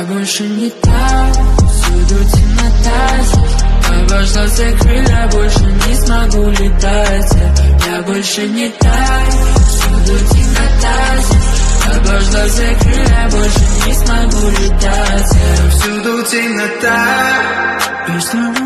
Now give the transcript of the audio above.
больше не та, всюду темнота. Обождал все крылья, больше не смогу летать. Я больше не та, всюду темнота. Обождал все крылья, больше не смогу летать. Всюду темнота.